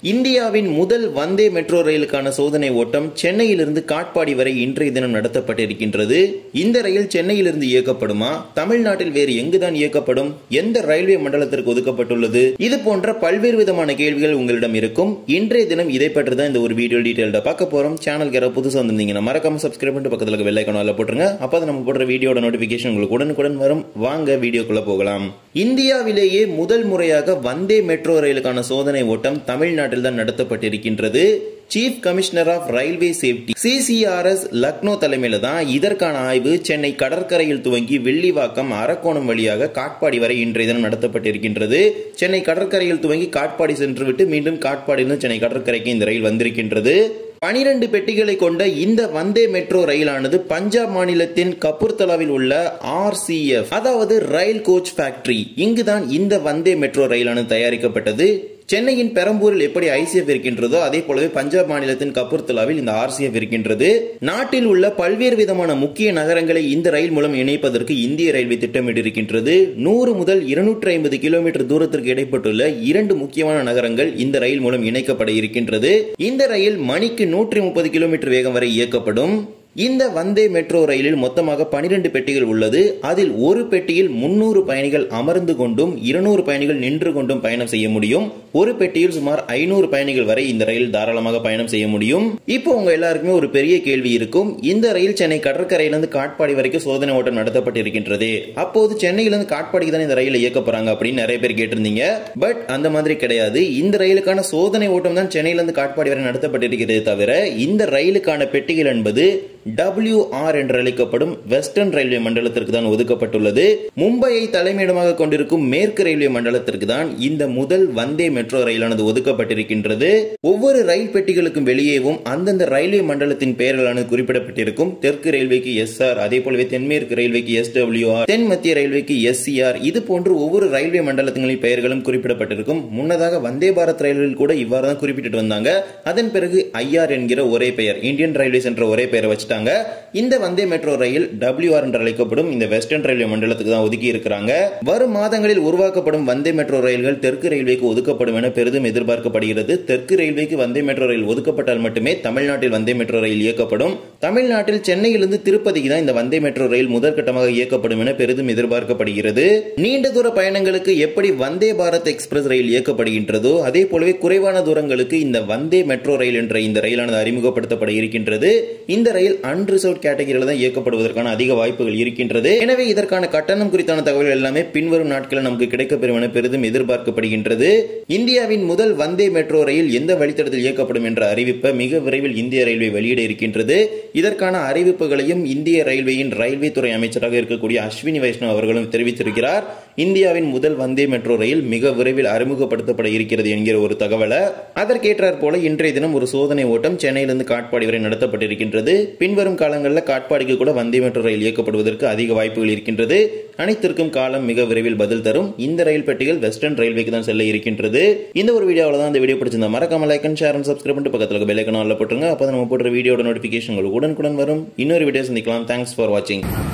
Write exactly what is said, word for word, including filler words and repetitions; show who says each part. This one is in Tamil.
Speaker 1: இந்தியாவின் முதல் வந்தே மெட்ரோ ரயிலுக்கான சோதனை ஓட்டம் சென்னையிலிருந்து காட்பாடி வரை இன்றைய தினம் நடத்தப்பட்டிருக்கின்றது. இந்த ரயில் சென்னையிலிருந்து இயக்கப்படுமா, தமிழ்நாட்டில் வேறு எங்குதான் இயக்கப்படும், எந்த ரயில்வே மண்டலத்திற்கு ஒதுக்கப்பட்டுள்ளது, இது போன்ற பல்வேறு விதமான கேள்விகள் உங்களிடம் இருக்கும். இன்றைய தினம் இதை பற்றி தான் இந்த ஒரு வீடியோ டீடைல்டா பார்க்க போறோம். சேனலுக்கு யாராவது புதுசா வந்திருந்தீங்கன்னா மறக்காம சப்ஸ்கிரைப் பண்ணிட்டு பக்கத்துல இருக்க பெல் ஐகானை போட்டுருங்க. அப்பதான் நம்ம போடுற வீடியோட நோட்டிபிகேஷன் உங்களுக்கு உடனுக்குடன் வரும். வாங்க வீடியோக்குள்ள போகலாம். இந்தியாவிலேயே முதல் முறையாக வந்தே மெட்ரோ ரயிலுக்கான சோதனை ஓட்டம் தமிழ்நாட்டில் தான் நடத்தப்பட்டிருக்கின்றது. Chief commissioner of railway safety C C R S Lucknow தலைமையில தான் இதற்கான ஆய்வு சென்னை கடற்கரையில் துவங்கி வெள்ளிவாக்கம் அரக்கோணம் வழியாக காட்பாடி வரை இன்றைய தினம் நடத்தப்பட்டிருக்கின்றது. சென்னை கடற்கரையில் துவங்கி காட்பாடி சென்று விட்டு மீண்டும் காட்பாடியிலிருந்து சென்னை கடற்கரைக்கு இந்த ரயில் வந்திருக்கின்றது. பனிரெண்டு பெட்டிகளை கொண்ட இந்த வந்தே மெட்ரோ ரயிலானது பஞ்சாப் மாநிலத்தின் கபூர்தலாவில் உள்ள ஆர் சி எஃப் அதாவது ரயில் கோச் ஃபேக்டரி இங்குதான் இந்த வந்தே மெட்ரோ ரயிலானது தயாரிக்கப்பட்டது. சென்னையின் பெரம்பூரில் எப்படி ஐ சி எஃப் இருக்கின்றதோ அதே போலவே பஞ்சாப் மாநிலத்தின் கபூர்தலாவில் இந்த ஆர் சி எஃப் இருக்கின்றது. நாட்டில் உள்ள பல்வேறு விதமான முக்கிய நகரங்களை இந்த ரயில் மூலம் இணைப்பதற்கு இந்திய ரயில்வே திட்டமிட்டிருக்கின்றது. நூறு முதல் இருநூற்றி ஐம்பது கிலோமீட்டர் தூரத்திற்கு இடைப்பட்டுள்ள இரண்டு முக்கியமான நகரங்கள் இந்த ரயில் மூலம் இணைக்கப்பட இருக்கின்றது. இந்த ரயில் மணிக்கு நூற்றி முப்பது கிலோமீட்டர் வேகம் வரை இயக்கப்படும். இந்த வந்தே மெட்ரோ ரயிலில் மொத்தமாக பனிரெண்டு பெட்டிகள் உள்ளது. அதில் ஒரு பெட்டியில் முன்னூறு பயணிகள் அமர்ந்து கொண்டும் இருநூறு பயணிகள் நின்று கொண்டும் பயணம் செய்ய முடியும். ஒரு பெட்டியில் சுமார் ஐநூறு பயணிகள் வரை இந்த ரயில் தாராளமாக பயணம் செய்ய முடியும். இப்போ உங்க எல்லாருக்குமே ஒரு பெரிய கேள்வி இருக்கும், இந்த ரயில் சென்னை கடற்கரையிலிருந்து காட்பாடி வரைக்கும் சோதனை ஓட்டம் நடத்தப்பட்டிருக்கின்றது, அப்போது சென்னையிலிருந்து காட்பாடிக்கு தான் இந்த ரயில் இயக்க போறாங்க அப்படின்னு நிறைய பேர் கேட்டிருந்தீங்க. பட் அந்த மாதிரி கிடையாது. இந்த ரயிலுக்கான சோதனை ஓட்டம் தான் சென்னையிலிருந்து காட்பாடி வரை நடத்தப்பட்டிருக்கிறது தவிர இந்த ரயிலுக்கான பெட்டிகள் என்பது டபிள்யூ ஆர் என்று அழைக்கப்படும் வெஸ்டர்ன் ரயில்வே மண்டலத்திற்கு தான் ஒதுக்கப்பட்டுள்ளது. மும்பையை தலைமையிடமாக கொண்டிருக்கும் மேற்கு ரயில்வே மண்டலத்திற்கு தான் இந்த முதல் வந்தே மெட்ரோ ரயிலானது ஒதுக்கப்பட்டிருக்கின்றது. ஒவ்வொரு ரயில் பெட்டிகளுக்கும் வெளியேவும் அந்தந்த ரயில்வே மண்டலத்தின் பெயர்களானது குறிப்பிடப்பட்டிருக்கும். தெற்கு ரயில்வேக்கு எஸ் ஆர், அதே போலவே தென்மேற்கு ரயில்வேக்கு எஸ் டபிள்யூ ஆர், தென் மத்திய ரயில்வேக்கு எஸ் சி ஆர், இது போன்று ஒவ்வொரு ரயில்வே மண்டலத்தின் பெயர்களும் குறிப்பிடப்பட்டிருக்கும். முன்னதாக வந்தே பாரத் ரயில்களில் கூட இவ்வாறு தான் குறிப்பிட்டு வந்தாங்க. அதன் பிறகு ஐ ஆர் என்கிற ஒரே பெயர், இந்தியன் ரயில்வேஸ் என்ற ஒரே பெயரை வச்சு இந்த Vande metro rail W R என்று அழைக்கப்படும் இந்த வெஸ்டர்ன் ரயில்வே மண்டலத்துக்கு தான் ஒதுக்கி இருக்கிறாங்க. வரும் மாதங்களில் உருவாக்கப்படும் வந்தே மெட்ரோ ரயில்கள் தெற்கு ரயில்வேக்கு ஒதுக்கப்படும் என பெரிதும் எதிர்பார்க்கப்படுகிறது. தெற்கு ரயில்வேக்கு வந்தே மெட்ரோ ரயில் ஒதுக்கப்பட்டால் மட்டுமே தமிழ்நாட்டில் வந்தே மெட்ரோ ரயில் இயக்கப்படும். தமிழ்நாட்டில் சென்னையிலிருந்து திருப்பதிக்கு தான் இந்த வந்தே மெட்ரோ ரயில் முதற்கட்டமாக இயக்கப்படும் என பெரிதும் எதிர்பார்க்கப்படுகிறது. நீண்ட தூர பயணங்களுக்கு எப்படி வந்தே பாரத் எக்ஸ்பிரஸ் ரயில் இயக்கப்படுகின்றதோ அதே போலவே குறைவான தூரங்களுக்கு இந்த வந்தே மெட்ரோ ரயில் என்ற இந்த ரயிலானது அறிமுகப்படுத்தப்பட இருக்கின்றது. இந்த ரயில் அன்ரிசர்வ்ட் கேட்டகரியில் தான் இயக்கப்படுவதற்கான அதிக வாய்ப்புகள் இருக்கின்றது. எனவே இதற்கான கட்டணம் குறித்தான தகவல்கள் எல்லாமே பின்வரும் நாட்களில் நமக்கு கிடைக்கப்பெறும் என பெரிதும் எதிர்பார்க்கப்படுகின்றது. இந்தியாவின் முதல் வந்தே மெட்ரோ ரயில் எந்த வழித்தடத்தில் இயக்கப்படும் என்ற அறிவிப்பை மிக விரைவில் இந்திய ரயில்வே வெளியிட இருக்கின்றது. இதற்கான அறிவிப்புகளையும் இந்திய ரயில்வேயின் ரயில்வே துறை அமைச்சராக இருக்கக்கூடிய அஸ்வினி வைஷ்ணவ் அவர்களும் தெரிவித்திருக்கிறார். இந்தியாவின் முதல் வந்தே மெட்ரோ ரயில் மிக விரைவில் அறிமுகப்படுத்தப்பட இருக்கிறது என்கிற ஒரு தகவலை அதற்கேற்றார் போல இன்றைய தினம் ஒரு சோதனை ஓட்டம் சென்னையிலிருந்து காட்பாடி வரை நடத்தப்பட்டிருக்கின்றது. பின்வரும் காலங்களில் காட்பாடிக்கு கூட வந்தே மெட்ரோ ரயில் இயக்கப்படுவதற்கு அதிக வாய்ப்புகள் இருக்கின்றது. அனைத்திற்கும் காலம் மிக விரைவில் பதில் தரும். இந்த ரயில் பெட்டிகள் வெஸ்டர்ன் ரயில்வேக்கு தான் செல்ல இருக்கின்றது. இந்த ஒரு வீடியோவில் தான் இந்த வீடியோ பிடிச்சிருந்தா மறக்காம like and share and subscribe பண்ணிட்டு பக்கத்தில் பெல் ஐகானை போட்டுருங்க. அப்போ நம்ம போடுற வீடியோட நோட்டிபிகேஷன் உடனுக்குடன் வரும். இன்னொரு வீடியோ சந்திக்கலாம். தேங்க்ஸ் ஃபார் வாட்சிங்.